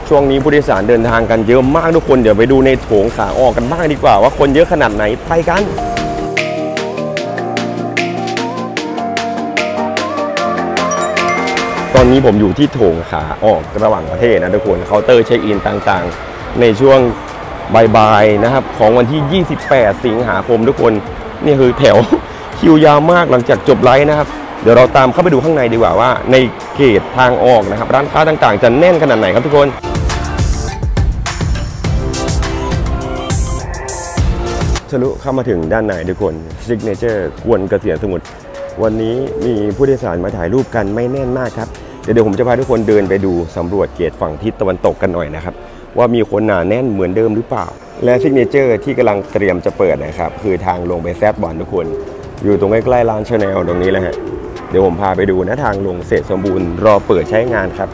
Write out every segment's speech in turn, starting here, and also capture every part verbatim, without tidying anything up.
ช่วงนี้ผู้โดยสารเดินทางกันเยอะมากทุกคนเดี๋ยวไปดูในโถงขาออกกันบ้างดีกว่าว่าคนเยอะขนาดไหนไปกันตอนนี้ผมอยู่ที่โถงขาออกระหว่างประเทศนะทุกคนเคาน์เตอร์เช็คอินต่างๆในช่วงบ่ายๆนะครับของวันที่ยี่สิบแปดสิงหาคมทุกคนนี่คือแถวคิวยาวมากหลังจากจบไลฟ์นะครับเดี๋ยวเราตามเข้าไปดูข้างในดีกว่าว่าในเกตทางออกนะครับร้านค้าต่างๆจะแน่นขนาดไหนครับทุกคนทะลุเข้ามาถึงด้านในทุกคนซิกเนเจอร์กวนเกษียณสมุทรวันนี้มีผู้โดยสารมาถ่ายรูปกันไม่แน่นมากครับเดี๋ยวผมจะพาทุกคนเดินไปดูสำรวจเกตฝั่งทิศตะวันตกกันหน่อยนะครับว่ามีคนหนาแน่นเหมือนเดิมหรือเปล่าและซิกเนเจอร์ที่กำลังเตรียมจะเปิดนะครับคือทางลงไปแซดบอลทุกคนอยู่ตรงใกล้ๆร้านชาแนลตรงนี้แหละฮะเดี๋ยวผมพาไปดูนะทางลงเสร็จสมบูรณ์รอเปิดใช้งานครับ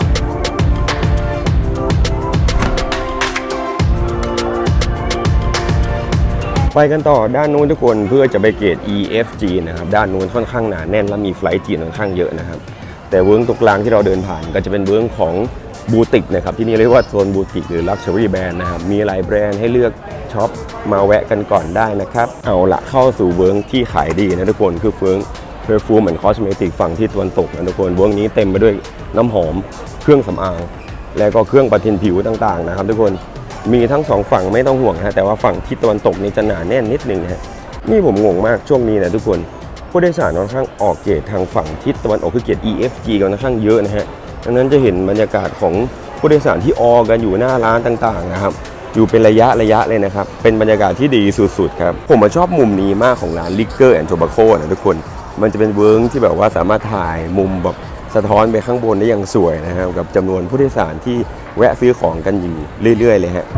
ไปกันต่อด้านนู้นทุกคนเพื่อจะไปเกต อี เอฟ จี นะครับด้านนู้นค่อนข้างหนาแน่นและมีไฟล์จีนค่อนข้างเยอะนะครับแต่เวิร์กตรงกลางที่เราเดินผ่านก็จะเป็นเวิร์กของบูติกนะครับที่นี่เรียกว่าโซนบูติกหรือ Luxury Brand นะครับมีหลายแบรนด์ให้เลือกช็อปมาแวะกันก่อนได้นะครับเอาละเข้าสู่เวิร์กที่ขายดีนะทุกคนคือเวิร์ก Perfume and Cosmetic ฝั่งที่ตะวันตกนะทุกคนเวิร์กนี้เต็มไปด้วยน้ำหอมเครื่องสำอางและก็เครื่องประทินผิวต่างๆนะครับทุกคนมีทั้งสองฝั่งไม่ต้องห่วงนะแต่ว่าฝั่งที่ตะวันตกนี่จะหนาแน่นนิดนึงฮะนี่ผมงงมากช่วงนี้นะทุกคนผู้โดยสารค่อนข้างออกเกตทางฝั่งทิศตะวันออกคือเกต อี เอฟ จี กันค่อนข้างเยอะนะฮะดังนั้นจะเห็นบรรยากาศของผู้โดยสารที่ออกันอยู่หน้าร้านต่างๆนะครับอยู่เป็นระยะระยะเลยนะครับเป็นบรรยากาศที่ดีสุดๆครับผมชอบมุมนี้มากของร้าน Liquor and Tobacco นะทุกคนมันจะเป็นเวิร์กที่แบบว่าสามารถถ่ายมุมแบบสะท้อนไปข้างบนได้อย่างสวยนะครับกับจำนวนผู้โดยสารที่แวะซื้อของกันอยู่เรื่อยๆเลยฮะ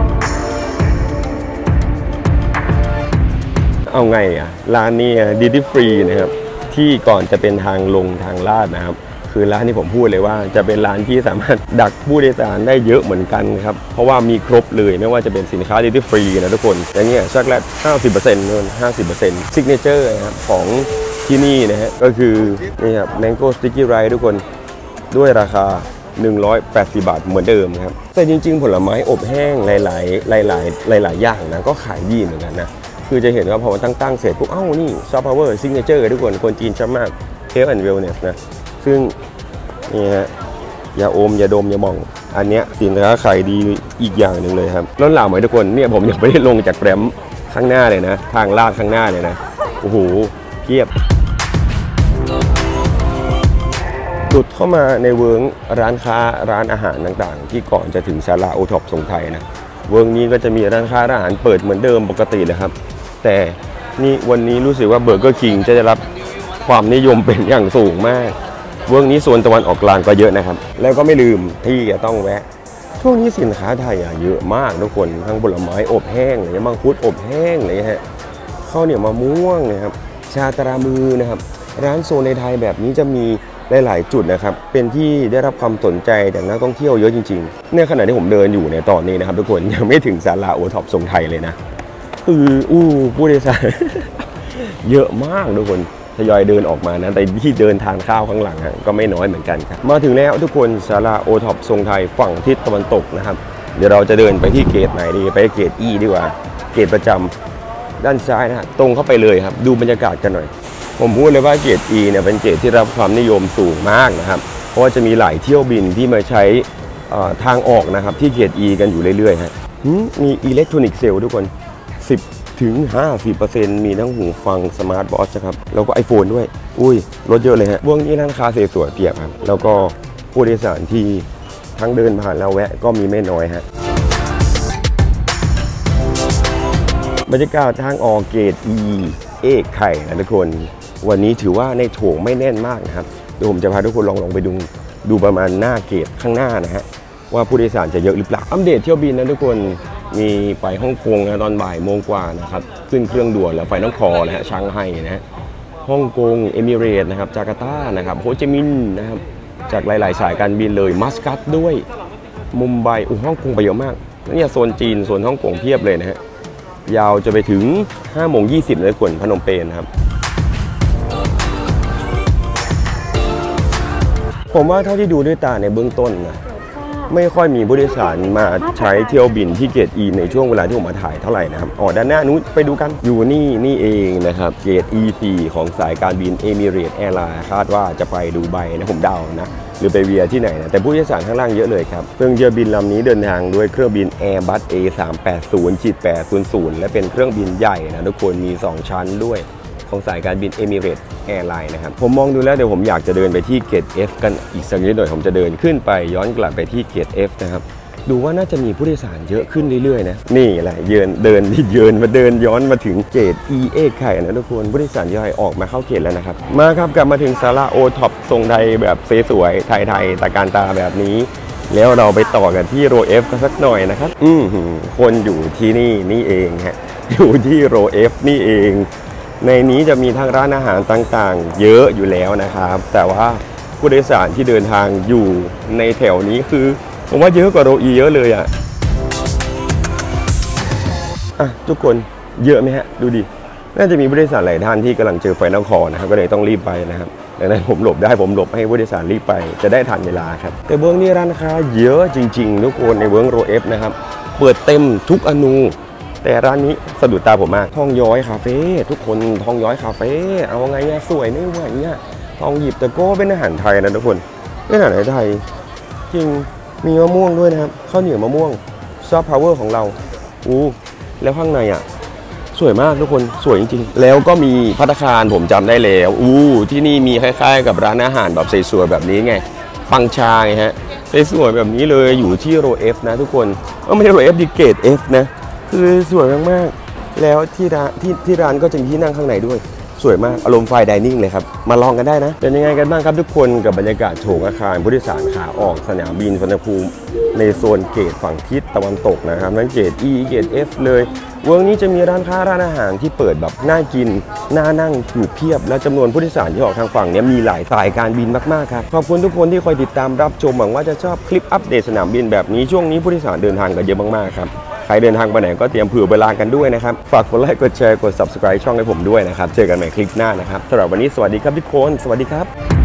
เอาไงอ่ะร้านนี้ดิตี้ฟรีนะครับที่ก่อนจะเป็นทางลงทางลาดนะครับคือร้านที่ผมพูดเลยว่าจะเป็นร้านที่สามารถดักผู้โดยสารได้เยอะเหมือนกันครับเพราะว่ามีครบเลยไม่ว่าจะเป็นสินค้าดิตี้ฟรีนะทุกคนอย่างเงี้ยช็อกโกแลต ห้าสิบเปอร์เซ็นต์ นู่น ห้าสิบเปอร์เซ็นต์ ซิกเนเจอร์นะครับของที่นี่นะฮะก็คือนี่ครับ Mango Sticky Rice ทุกคนด้วยราคาหนึ่งร้อยแปดสิบบาทเหมือนเดิมครับแต่จริงๆผลไม้อบแห้งหลายๆหลายๆหลายๆอย่างนะก็ขายดีเหมือนกันนะคือจะเห็นว่าพอมันตั้งๆเสร็จปุ๊บเอ้านี่ซอฟต์พาวเวอร์ซิกเนเจอร์ทุกคนคนจีนชอบมาก Health and Wellness นะซึ่งนี่ฮะยาอมยาดมยาหม่องอันเนี้ยสินค้าขายดีอีกอย่างหนึ่งเลยครับล้นหลามไหมทุกคนเนี่ยผมยังไม่ได้ลงจากแรมข้างหน้าเลยนะทางลาดข้างหน้าเลยนะโอ้โหเพียบหลุดเข้ามาในเวิร์กร้านค้าร้านอาหารต่างๆที่ก่อนจะถึงศาลาโอท็อปทรงไทยนะเวิร์กนี้ก็จะมีร้านค้าร้านอาหารเปิดเหมือนเดิมปกติเลยครับแต่นี่วันนี้รู้สึกว่าเบอร์เกอร์คิงจะได้รับความนิยมเป็นอย่างสูงมากเวิร์กนี้โซนตะวันออกกลางก็เยอะนะครับแล้วก็ไม่ลืมที่จะต้องแวะช่วงนี้สินค้าไทยเยอะมากทุกคนทั้งผลไม้อบแห้งเลยมังคุดอบแห้งเลยฮะข้าวเหนียวมะม่วงนะครับชาตรามือนะครับร้านโซนในไทยแบบนี้จะมีหลายๆจุดนะครับเป็นที่ได้รับความสนใจจากนักท่องเที่ยวเยอะจริงๆในขณะที่ผมเดินอยู่ในตอนนี้นะครับทุกคนยังไม่ถึงศาลาโอท็อปทรงไทยเลยนะคืออู้ผู้โดยสาร เยอะมากทุกคนทยอยเดินออกมานะแต่ที่เดินทานข้าวข้างหลังก็ไม่น้อยเหมือนกันครับมาถึงแล้วทุกคนศาลาโอท็อปทรงไทยฝั่งทิศตะวันตกนะครับเดี๋ยวเราจะเดินไปที่เกตไหนดีไปเกต E ดีกว่าเกตประจำด้านซ้ายนะฮะตรงเข้าไปเลยครับดูบรรยากาศกันหน่อยผมพูดเลยว่าเกต E เนี่ยเป็นเกตที่รับความนิยมสูงมากนะครับเพราะว่าจะมีหลายเที่ยวบินที่มาใช้ทางออกนะครับที่เกต E กันอยู่เรื่อยๆฮะมีอิเล็กทรอนิกส์เซลล์ทุกคนสิบถึง ห้าสิบเปอร์เซ็นต์ มีทั้งหูฟังสมาร์ทวอทช์ครับแล้วก็ iPhone ด้วยอุ้ยรถเยอะเลยฮะวงนี้ร้านค้าสวยๆเพียบครับแล้วก็ผู้โดยสารที่ทั้งเดินผ่านแล้วแวะก็มีไม่น้อยฮะบรรยากาศทางออกเกต E เอกไข่นะทุกคนวันนี้ถือว่าในโถงไม่แน่นมากนะครับเดี๋ยวผมจะพาทุกคนลองลองไปดูดูประมาณหน้าเกตข้างหน้านะฮะว่าผู้โดยสารจะเยอะหรือเปล่าอัปเดตเที่ยวบินนะทุกคนมีไปฮ่องกงนะตอนบ่ายโมงกว่านะครับขึ้นเครื่องด่วนแล้วไฟน้องคอนะฮะชางไห่นะฮะฮ่องกงเอมิเรตส์นะครับจาการ์ตานะครับโฮจิมินห์นะครับจากหลายๆสายการบินเลยมัสกัตด้วยมุมไบอู้ฮ่องกงไปเยอะมากนี่โซนจีนโซนฮ่องกงเพียบเลยนะฮะยาวจะไปถึงห้าโมงยี่สิบเลยขนพนมเปญครับผมว่าเท่าที่ดูด้วยตาในเบื้องต้นนะไม่ค่อยมีผู้โดยสารมาใช้เที่ยวบินที่เกต E ในช่วงเวลาที่ผมมาถ่ายเท่าไหร่นะครับอ๋อด้านหน้านู้นไปดูกันอยู่นี่นี่เองนะครับเกต อี โฟร์ ของสายการบิน Emirates Airline คาดว่าจะไปดูไบนะผมเดานะหรือไปเวียที่ไหนนะแต่ผู้โดยสารข้างล่างเยอะเลยครับเครื่องเรือบินลำนี้เดินทางด้วยเครื่องบิน Airbus เอ สามแปดศูนย์ แปดศูนย์ศูนย์ และเป็นเครื่องบินใหญ่นะทุกคนมีสองชั้นด้วยของสายการบิน Emirates Airline นะครับผมมองดูแล้วเดี๋ยวผมอยากจะเดินไปที่เกต F กันอีกสักนิดหน่อยผมจะเดินขึ้นไปย้อนกลับไปที่เกต F นะครับดูว่าน่าจะมีผู้โดยสารเยอะขึ้นเรื่อยๆนะนี่แหละเดินเดินที่เดินมาเดินย้อนมาถึงเกต E เอกไข่นะทุกคนผู้โดยสารย่อยออกมาเข้าเกตแล้วนะครับมาครับกลับมาถึงศาลาโอท็อปทรงไทยแบบสวยๆไทยๆตะการตาแบบนี้แล้วเราไปต่อกันที่โร F กันสักหน่อยนะครับอืมคนอยู่ที่นี่นี่เองฮะอยู่ที่โร F นี่เองในนี้จะมีทั้งร้านอาหารต่างๆเยอะอยู่แล้วนะครับแต่ว่าผู้โดยสารที่เดินทางอยู่ในแถวนี้คือผมว่าเยอะกว่าโรอีเยอะเลยอ่ะอ่ะทุกคนเยอะไหมฮะดูดิน่าจะมีผู้โดยสารหลายท่านที่กำลังเจอไฟนครนะครับก็เลยต้องรีบไปนะครับดังนั้นผมหลบได้ผมหลบให้ผู้โดยสารรีบไปจะได้ทันเวลาครับแต่เบื้องนี้ร้านค้าเยอะจริงๆทุกคนในเบื้องโรเอฟนะครับเปิดเต็มทุกอนูแต่ร้านนี้สะดุดตาผมมากทองย้อยคาเฟ่ทุกคนทองย้อยคาเฟ่เอาไงเนี่ยสวยไม่ไหวเนี่ยทองหยิบแต่ก็เป็นอาหารไทยนะทุกคนเป็นอาหารไทยจริงมีมะม่วงด้วยนะครับข้าวเหนียวมะม่วงซอฟต์พาวเวอร์ของเราอู้แล้วข้างในอ่ะสวยมากทุกคนสวยจริงๆแล้วก็มีภัตตาคารผมจำได้แล้วอู้ที่นี่มีคล้ายๆกับร้านอาหารแบบสวยๆแบบนี้ไงปังชาไงฮะสวยๆแบบนี้เลยอยู่ที่โรเอฟนะทุกคนเออไม่ใช่โรเอฟดิเกตเอฟนะคือสวยมากๆแล้วที่ร้านที่ที่ร้านก็จะมีที่นั่งข้างในด้วยสวยมากอารมณ์ไฟดิเนิ่งเลยครับมาลองกันได้นะเป็นยังไงกันบ้างครับทุกคนกับบรรยากาศโถงอาคารผู้โดยสารขาออกสนามบินสุวรรณภูมิในโซนเกตฝั่งทิศตะวันตกนะครับทั้งเกต E เกต F เลยเวิร์กนี้จะมีร้านค้าร้านอาหารที่เปิดแบบน่ากินน่านั่งอยู่เพียบและจำนวนผู้โดยสารที่ออกทางฝั่งนี้มีหลายสายการบินมากๆครับขอบคุณทุกคนที่คอยติดตามรับชมหวังว่าจะชอบคลิปอัปเดตสนามบินแบบนี้ช่วงนี้ผู้โดยสารเดินทางกันเยอะมากๆครับใครเดินทางไปไหนก็เตรียมเผื่อเวลากันด้วยนะครับฝากกดไลค์กดแชร์กด ซับสไครบ์ ช่องให้ผมด้วยนะครับเจอกันใหม่คลิปหน้านะครับสำหรับวันนี้สวัสดีครับทุกคนสวัสดีครับ